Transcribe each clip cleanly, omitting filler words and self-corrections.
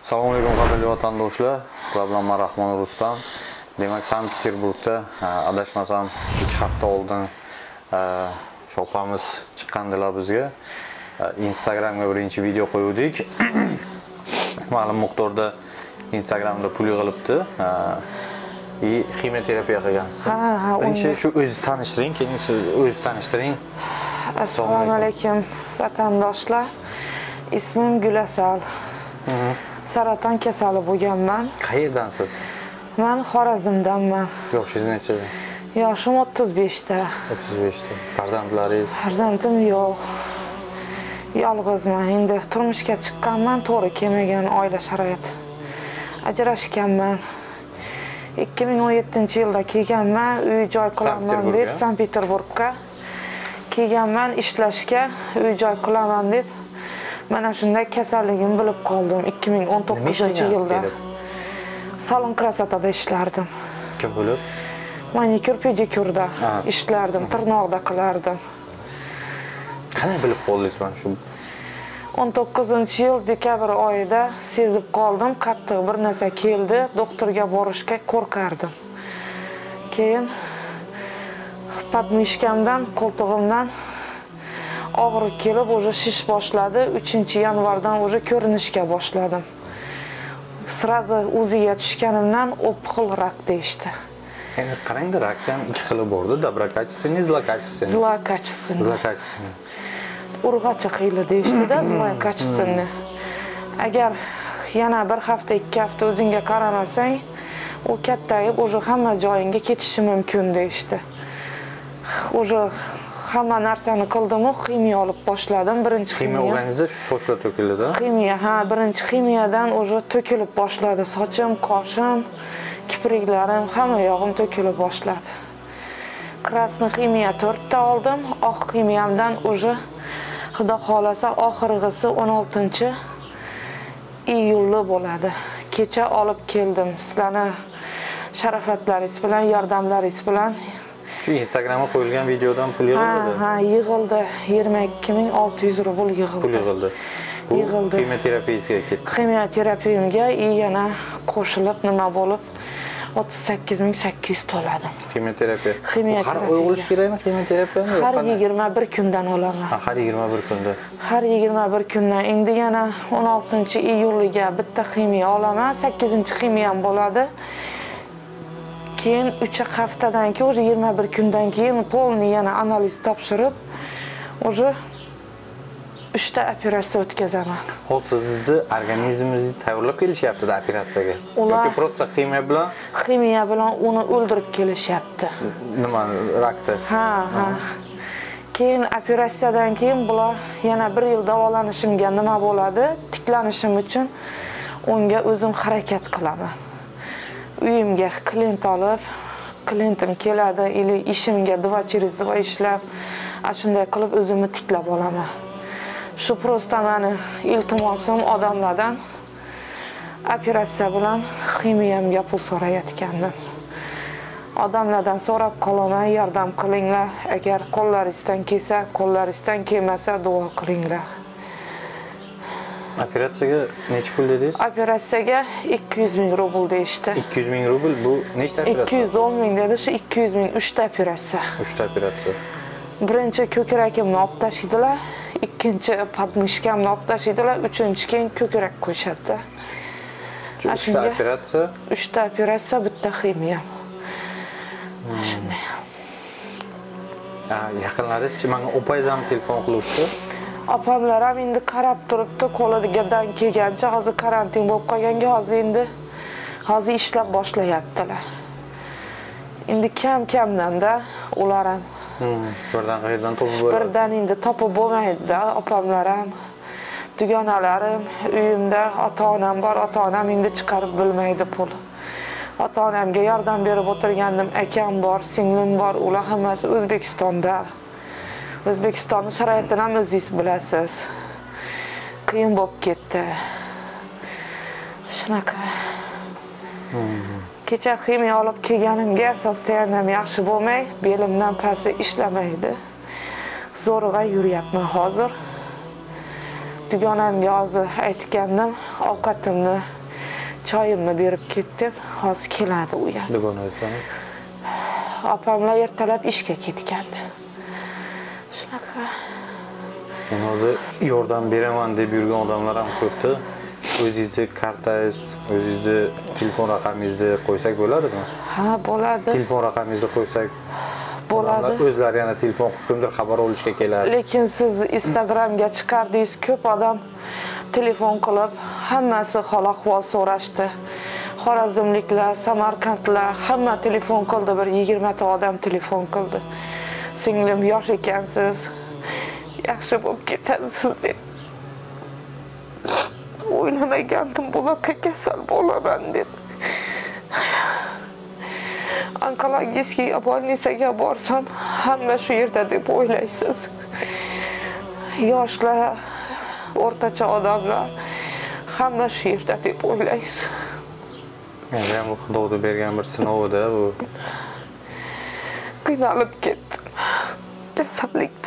Assalomu alaykum qadrli vatandoshlar. Sizlar bilan men Rahmon Rustam. Demak, Sankt-Peterburgda adashmasam 2 hafta oldin shopamiz chiqqandilar bizga. Instagramga birinchi video qo'ydik. Ma'lum miqdorda Instagramda pul yig'ilibdi. Kimyoterapiya qilgan. Birinchi shu o'zingizni tanishtiring, keyin siz o'zingizni tanishtiring. Assalomu alaykum vatandoshlar. Ismim Gulasal. Saraton kasali bo'lganman. Qayerdansiz? Men Xorazmdanman. Yoshingiz necha? Yoshim 35 ta. 35 ta. Farzandlaringiz? Farzandim yo'q. Yolg'izman. Endi turmushga chiqqanman, to'g'ri kelmagan oila sharoiti. Ajrashganman. 2017-yilda kelganman, uy joy qilaman deb Sankt-Peterburgga kelganman ishlashga, uy joy qilaman deb. Mana shunday kasalligimni bilib qoldim 2019-yilda. Salon krasotada ishlardim. Kim bo'lib? Manikyur pedikyurda ishlardim, tirnoqda qilardim. Qanday bilib qoldingiz mana shu? 19-yil dekabr oyida sezib qoldim, qattiq bir narsa keldi, doktorga borishga qo'rqardim. Keyin podmishkamdan, qo'ltig'imdan og'riq kelib, o'zi shish boshladi. 3-yanvardan o'zi ko'rinishga boshladim. Srazi o'ziga tushganimdan opxil rak deyishdi. Endi qarangda, rakdan 2 xili bordi, доброкачественный, злокачественный. Zlokачественный. Urg'achi xili deyishdi-da, zlokачественный. Agar yana bir hafta, 2 hafta o'zingga qaramasang, u kattayib, o'zi hamma joyingga ketishi mumkin deyishdi. O'zi hamma narsani qildim-u, ximiya olib boshladim. Birinchi ximiya olganingizda shu sochlar to'kildi-da? Ximiya, birinchi ximiyadan o'zi to'kilib boshladi. Sochim, qoshim, kipriklarim, hamma yog'im to'kilib boshladi. Krasniy ximiya 4 ta oldim. Oq ximiyamdan o'zi Xudo xolasa oxirgisi 16-iyulda bo'ladi. Kecha olib keldim. Sizlarni sharofatlaringiz bilan, yordamlaringiz bilan. Shu Instagramga qo'yilgan videodan pul yig'ildi? Ha, yig'ildi. 22.600 rubl yig'ildi. Pul yig'ildi. Bu kimyoterapiyasiga ketdi. Kimyoterapiyamga yana qo'shilib nima bo'lib 38.800 to'ladim. Kimyoterapiya. Har oy olish kerakmi kimyoterapiyani? Har 21 kundan olaman. Har 21 kunda. Har 21 kundan. Endi yana 16-iyulga bitta ximiya olaman. 8-ximiyam bo'ladi. Keyin 3 haftadan keyin, o'zi 21 kundan keyin polni yana analiz topshirib, o'zi 3 ta operatsiya o'tkazaman. Hozir sizni organizmingizni tayyorlab kelishyapti operatsiyaga. Yoki prosta ximiya bilan uni o'ldirib kelishyapti. Nima, rakni? Ha. Keyin operatsiyadan keyin bular yana 1 yil davolanishimga nima bo'ladi? Tiklanishim uchun unga o'zim harakat qilaman. Uyimga klient olib, klientim keladi, ishimga 2/2 ishlab, shunday qilib o'zimni tiklab olaman. Shu prosta meni iltimosim odamlardan operatsiya bilan ximiyamga pul so'rayotgandim. Odamlardan so'rab qolaman, yordam qilinglar. Agar qo'llaringizdan kelsa, qo'llaringizdan kelmasa, duo qilinglar. Operatsiyaga necha pul dedingiz? Operatsiyaga 200.000 rubl deyishdi. 200.000 rubl bu nechta operatsiya? 210.000 dedi, shu 200.000 3 ta operatsiya. 3 ta operatsiya. Birinchi ko'kragimni olib tashlaydilar, ikkinchi podmishkamni olib tashlaydilar, uchinchi keyin ko'krak qo'yishadi. 3 ta operatsiya? 3 ta operatsiya, bitta ximiya. Shunday. Yaqinlaringiz-chi, menga opangizga ham telefon qilibdi. Opamlar ham endi qarab turibdi, qo'lidan kelgancha, hozir karantin bo'lib qolganga, hozir ishlab boshlayaptilar. Endi kam-kamdan-da ular ham birdan qayerdan topib bo'ladi? Birdan endi topib bo'lmaydi-da, opamlar ham, dugonalarim, uyimda ota-onam bor, ota-onam endi chiqarib bilmaydi pul. Ota-onamga yordam berib o'tirgandim, akam bor, singlim bor, ular hammasi O'zbekistonda. O'zbekistonning sharoitini ham o'zingiz bilasiz. Qiyin bo'lib ketdi. Shunaqa. Kecha ximiya olib kelganimga asosdan ham yaxshi bo'lmay, belimdan pasti ishlamaydi. Zo'rg'a yuryapman hozir. dugonamga hozir aytgandim, ovqatimni, choyimni berib ketdim. Hozir keladi u ham. Dugonangiz? Opamlar ertalab ishga ketgandi. Shunaqa. Yani hozir yordam beraman deb yurgan odamlar ham ko'pda. O'zingizni kartangiz, o'zingizni telefon raqamingizni qo'ysak bo'ladimi? Ha, bo'ladi. Telefon raqamingizni qo'ysak Bo'ladi. o'zlari yana telefon qilib kimdir xabar olishga keladi. Lekin siz Instagramga chiqardingiz, ko'p odam telefon qilib, hammasi hol ahvol so'rashdi. Xorazmliklar, Samarqandlar hamma telefon qildi, bir 20 ta odam telefon qildi. Singlim yosh ekansiz, yaxshi bo'lib ketasiz deb. O'ylamagandim bunaqa kasal bo'laman deb. Onkologiyasiga больницаga borsam, hamma shu yerda deb o'ylaysiz. Yoshlar, o'rtacha odamlar hamma shu yerda deb o'ylaysiz. Yani bu Xudoning bergan bir sinovida bu. Qiynalib ketdim. Kasallikda.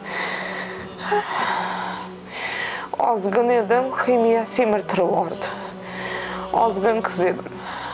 Ozg'in edim, ximiya semirtirib yubordi. Ozg'in qiz edim.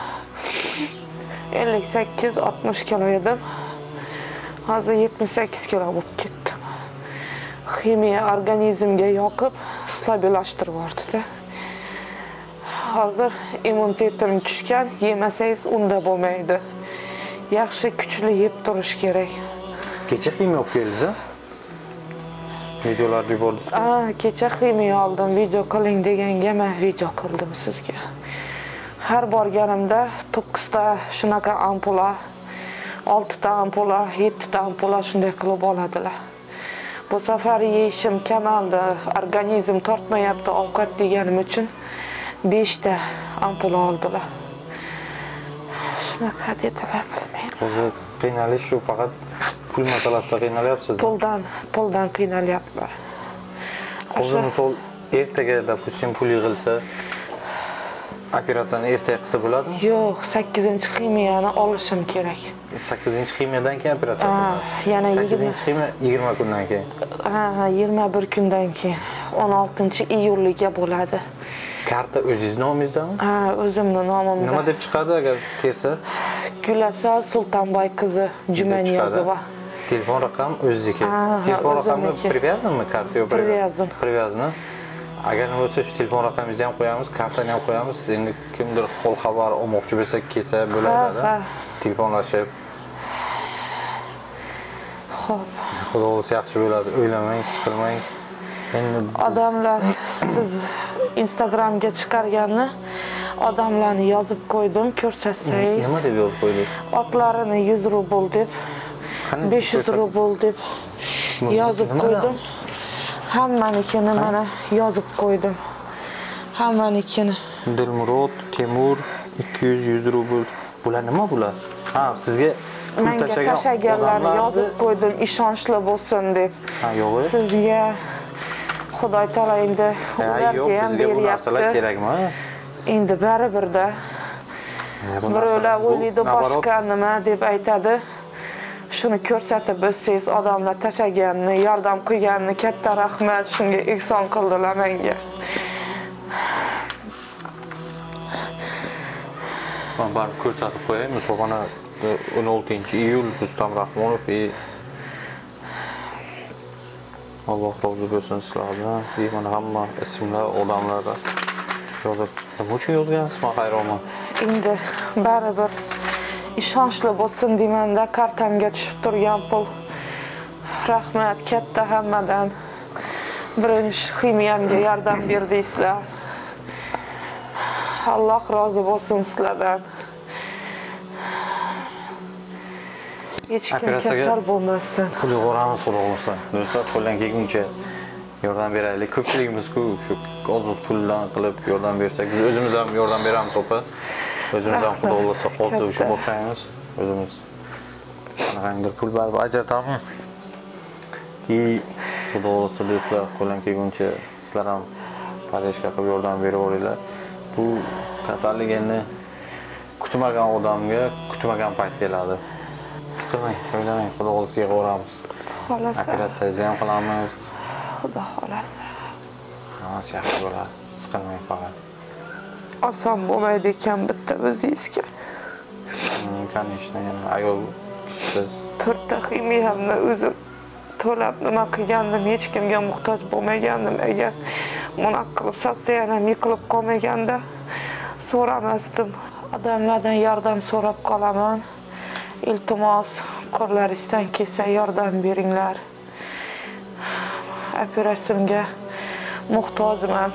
58-60 kilo edim. Hozir 78 kilo bo'lib ketdim. Ximiya organizmga yoqib, stabilashtirib yubordi-da. Hozir immunitetim tushgan, yemasangiz unda bo'lmaydi. Yaxshi kuchli yeb turish kerak. Kecha ximiya olib keldingiz-a? Videolarni yubordingiz-mi? Kecha ximiya oldim, video qiling deganga men video qildim sizga. Har borganimda 9 ta shunaqa ampula, 6 ta ampula, 7 ta ampula shunday qilib oladilar. Bu safar yeyishim kamaldi, organizm tortmayapti ovqat deganim uchun 5 ta ampula oldilar. Shunaqa dedilar, bilmayman. Hozir qiynalish shu faqat pul masalasida qiynalyapsiz. Puldan qiynalyapman. Hozir misol ertaga допустим pul yig'ilsa, operatsiyani ertaga qilsa bo'ladimi? Yo'q, 8-ximiyani olishim kerak. 8-ximiyadan keyin operatsiya bo'ladi. Yana 8-ximiya 20 kundan keyin. 21 kundan keyin 16-iyulga bo'ladi. Karta o'zingiz nomingizdanmi? O'zimning nomimda. Nima deb chiqadi agar tersa? Gulasal Sultonboy qizi Jumaniyazova. Telefon raqam o'zingizniki. Telefon raqami привязанmi karta yo'q? Привязан. Agar nima bo'lsa shu telefon raqamingizni ham qo'yamiz, kartani ham qo'yamiz. Endi kimdir qo'l xabar olmoqchi bo'lsa kelsa bo'ladi. Telefonlashib. Xo'p. Xudo o'zi yaxshi bo'ladi. O'ylamang, siqilmang. Endi odamlar siz Instagramga chiqarganni odamlarni yozib qo'ydim, ko'rsatsangiz. Nima deb yozib qo'ydingiz? Otlarini 100 rubl deb, 500 rubl deb yozib qo'ydim. Hammanikini mana yozib qo'ydim. Hammanikini. Dilmurod, Temur 200 rubl. Bular nima bular? Sizga menga tashaganlarni yozib qo'ydim, ishonchli bo'lsin deb. Yo'q. Sizga Xudoy taolo endi ularga ham beryapti. Kerak emas. Endi baribirda birovlar o'ylaydi boshqa nima deb aytadi. Shuni ko'rsatib bilsangiz, odamlar tashaganni, yordam qilganni katta rahmat, shunga ehson qildilar menga. Men barib ko'rsatib qo'yay. Musobaqani 16-iyul Rustam Rahmonov Alloh rozi bo'lsin sizlardan. Mana hamma ismlar, odamlar yozib. Nima uchun yozgansiz? Men hayronman. Endi baribir ishonchli bo'lsin demanda kartamga tushib turgan pul. Rahmat katta hammadan. Birinchi ximiyamga yordam berdingizlar. Alloh rozi bo'lsin sizlardan. Hech kim kasal bo'lmasin. Pul yig'oramiz xudo xolasa. Do'stlar, qo'ldan kelguncha yordam beraylik. Ko'pchiligimiz-ku shu oz-oz puldan qilib yordam bersak, biz o'zimiz ham yordam beramiz opa. O'zimiz ham xudo xolasa qolsa o'sha boshlaymiz. O'zimiz qanaqandir pul barib ajratamiz. Xudo xolasa do'stlar, qo'ldan kelguncha sizlar ham parhezga qilib yordam berib olinglar. Bu kasallik endi kutmagan odamga kutmagan payt keladi. Siqilmang, o'ylamang, xudo xolasa yig'oramiz. Xolasa. Operatsiyangizni ham qilamiz. Xudo xolasa. hammasi yaxshi bo'ladi. Siqilmang faqat. Oson bo'lmaydi ekan bitta o'zingizga. Конечно, ayol kishisiz 4 ta ximiyamni o'zim to'lab nima qilgandim, hech kimga muhtoj bo'lmagandim. Agar bunaqa qilib sostoyanam yiqilib qolmaganda so'ramasdim. Odamlardan yordam so'rab qolaman. Iltimos, qo'llaringizdan kelsa yordam beringlar. Operatsiyamga muhtojman.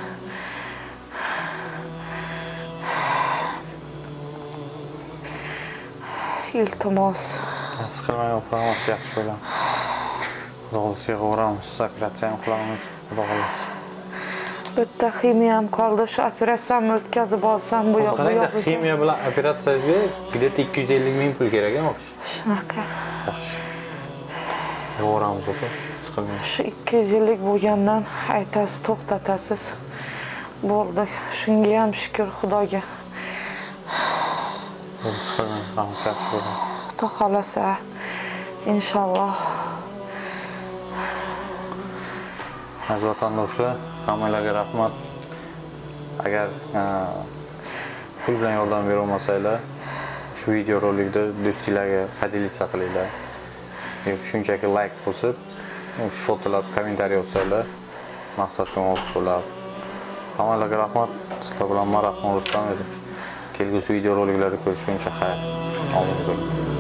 Iltimos. siqilmang, hammasi yaxshi bo'ladi. Xudo xohlasa yig'averamiz, operatsiyani qilamiz. Xudo xohlasa. Bitta ximiyam qoldi, shu operatsiyamni o'tkazib olsam bu yoq bu Qarang, yoq. ximiya bilan operatsiyangizga где-то 250 ming pul kerak emas. Shunaqa. Yaxshi. Yig'averamiz opa, siqilmang. Shu 250 bo'lgandan aytasiz, to'xtatasiz. Bo'ldi. Shunga ham shukr Xudoga. Siqilmang, hammasi yaxshi bo'ladi. Xudo xolasa, inshaalloh. Aziz vatandoshlar, hammalarga rahmat. Agar pul bilan yordam bera olmasanglar, shu video rolikda do'stinglarga поделиться qilinglar. Shunchaki like bosib, shu fotolar kommentariy yozsanglar, maqsadga muvofiq bo'ladi. Hammalarga rahmat. Sizlar bilan Rahmon Rustam edim. Kelgusi video roliklarda ko'rishguncha xayr. Omon bo'linglar.